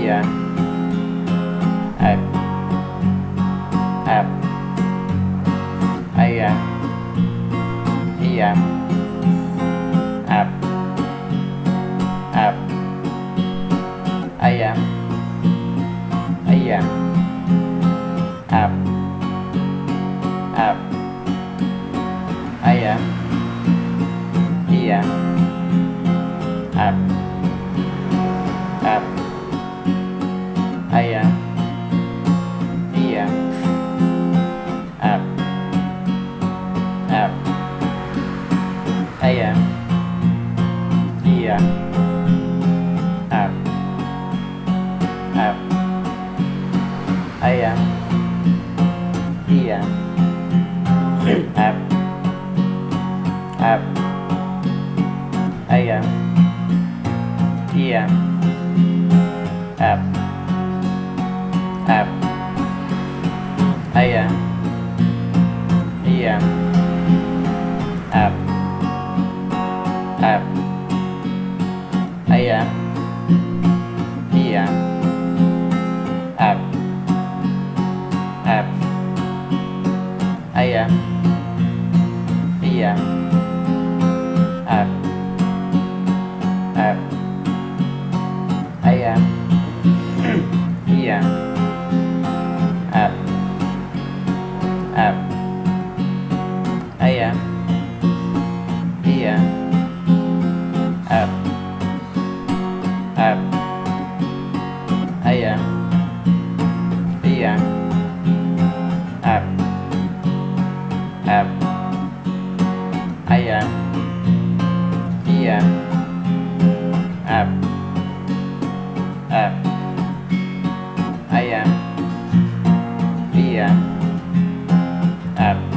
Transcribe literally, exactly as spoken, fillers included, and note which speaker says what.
Speaker 1: iya, ep, ep, iya, iya, ep, ep, iya, iya, ep, ep, iya, iya, ep, ep, iya, iya, ep, ep, iya, iya, ep, ep, iya, iya, ep, ep, iya, iya, ep, ep, iya, iya, ep, ep, iya, iya, ep, ep, iya, iya, ep, ep, iya, iya, ep, ep, iya, iya, ep, ep, iya, iya, ep, ep, iya, iya, ep, ep, iya, iya, ep,